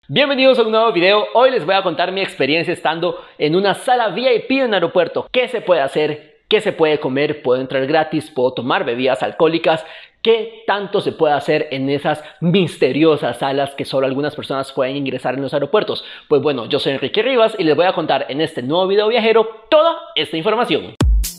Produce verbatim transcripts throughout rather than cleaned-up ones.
Bienvenidos a un nuevo video. Hoy les voy a contar mi experiencia estando en una sala V I P en un aeropuerto. ¿Qué se puede hacer? ¿Qué se puede comer? ¿Puedo entrar gratis? ¿Puedo tomar bebidas alcohólicas? ¿Qué tanto se puede hacer en esas misteriosas salas que solo algunas personas pueden ingresar en los aeropuertos? Pues bueno, yo soy Enrique Rivas y les voy a contar en este nuevo video viajero toda esta información.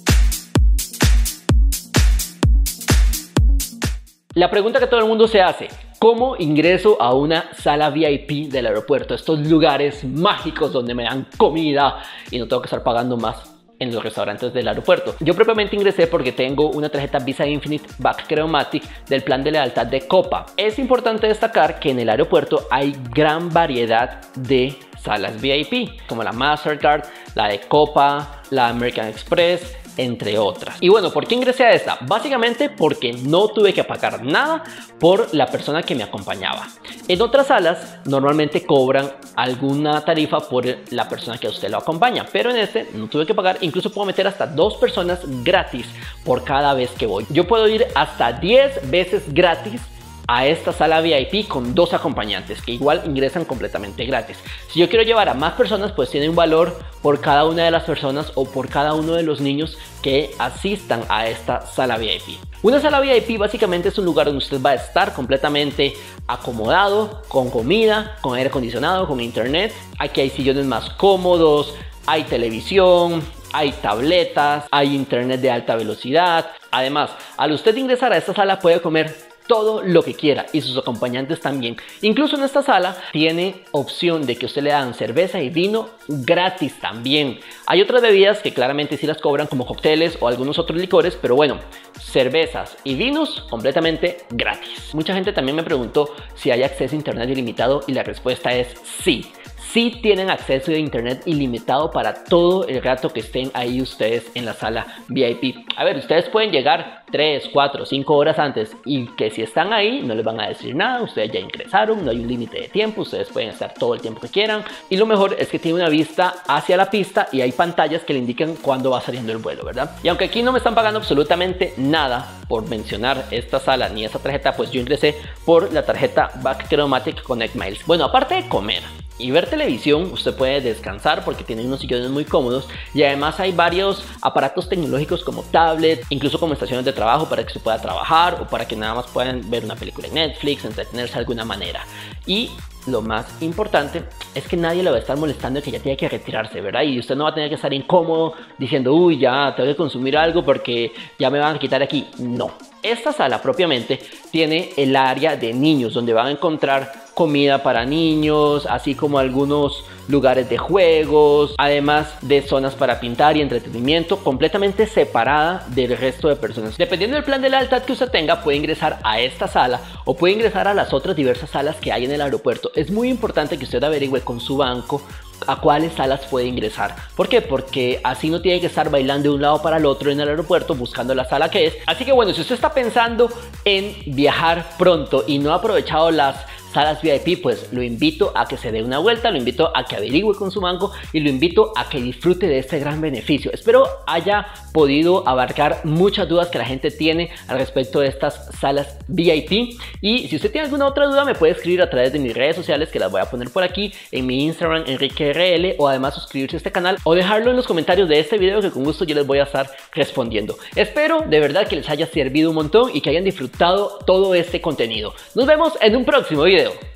La pregunta que todo el mundo se hace: ¿cómo ingreso a una sala V I P del aeropuerto? Estos lugares mágicos donde me dan comida y no tengo que estar pagando más en los restaurantes del aeropuerto. Yo propiamente ingresé porque tengo una tarjeta Visa Infinite Back Creomatic del plan de lealtad de Copa. Es importante destacar que en el aeropuerto hay gran variedad de salas V I P, como la Mastercard, la de Copa, la American Express, entre otras. Y bueno, ¿por qué ingresé a esta? Básicamente porque no tuve que pagar nada por la persona que me acompañaba. En otras salas normalmente cobran alguna tarifa por la persona que a usted lo acompaña, pero en este no tuve que pagar. Incluso puedo meter hasta dos personas gratis por cada vez que voy. Yo puedo ir hasta diez veces gratis a esta sala V I P con dos acompañantes que igual ingresan completamente gratis. Si yo quiero llevar a más personas, pues tiene un valor por cada una de las personas o por cada uno de los niños que asistan a esta sala V I P. Una sala V I P básicamente es un lugar donde usted va a estar completamente acomodado, con comida, con aire acondicionado, con internet. Aquí hay sillones más cómodos, hay televisión, hay tabletas, hay internet de alta velocidad. Además, al usted ingresar a esta sala puede comer todo lo que quiera y sus acompañantes también. Incluso en esta sala tiene opción de que usted le dan cerveza y vino gratis también. Hay otras bebidas que claramente sí las cobran, como cócteles o algunos otros licores, pero bueno, cervezas y vinos completamente gratis. Mucha gente también me preguntó si hay acceso a internet ilimitado y la respuesta es sí. Sí tienen acceso a internet ilimitado para todo el rato que estén ahí ustedes en la sala V I P. A ver, ustedes pueden llegar tres, cuatro, cinco horas antes y que si están ahí no les van a decir nada. Ustedes ya ingresaron, no hay un límite de tiempo, ustedes pueden estar todo el tiempo que quieran. Y lo mejor es que tiene una vista hacia la pista y hay pantallas que le indican cuándo va saliendo el vuelo, ¿verdad? Y aunque aquí no me están pagando absolutamente nada por mencionar esta sala ni esta tarjeta, pues yo ingresé por la tarjeta Back Creomatic Connect Miles. Bueno, aparte de comer y ver televisión, usted puede descansar porque tiene unos sillones muy cómodos y además hay varios aparatos tecnológicos como tablets, incluso como estaciones de trabajo para que se pueda trabajar o para que nada más puedan ver una película en Netflix, entretenerse de alguna manera. Y lo más importante es que nadie le va a estar molestando de que ya tiene que retirarse, ¿verdad? Y usted no va a tener que estar incómodo diciendo, uy, ya tengo que consumir algo porque ya me van a quitar aquí. No. Esta sala propiamente tiene el área de niños, donde van a encontrar comida para niños, así como algunos lugares de juegos, además de zonas para pintar y entretenimiento, completamente separada del resto de personas. Dependiendo del plan de lealtad que usted tenga, puede ingresar a esta sala o puede ingresar a las otras diversas salas que hay en el aeropuerto. Es muy importante que usted averigüe con su banco a cuáles salas puede ingresar. ¿Por qué? Porque así no tiene que estar bailando de un lado para el otro en el aeropuerto buscando la sala que es. Así que bueno, si usted está pensando en viajar pronto y no ha aprovechado las salas V I P, pues lo invito a que se dé una vuelta, lo invito a que averigüe con su banco y lo invito a que disfrute de este gran beneficio. Espero haya podido abarcar muchas dudas que la gente tiene al respecto de estas salas V I P. Y si usted tiene alguna otra duda, me puede escribir a través de mis redes sociales, que las voy a poner por aquí en mi Instagram, Enrique R L, o además suscribirse a este canal o dejarlo en los comentarios de este video, que con gusto yo les voy a estar respondiendo. Espero de verdad que les haya servido un montón y que hayan disfrutado todo este contenido. Nos vemos en un próximo video.